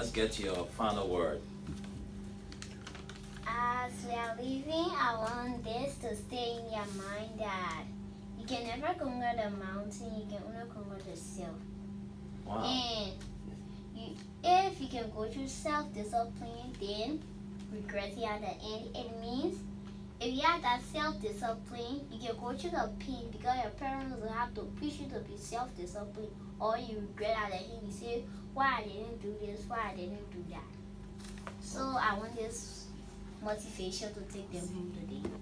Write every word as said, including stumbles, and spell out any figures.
let's get your final word. As we are leaving, I want this to stay in your mind that you can never conquer the mountain, you can only conquer the self. Wow. And you, if you can go through self-discipline, then regretting at the end, it means if you have that self-discipline, you can go through the pain because your parents will have to push you to be self-disciplined, or you regret at the end, you say, why I didn't do this, why I didn't do that. So I want this motivation to take them home today.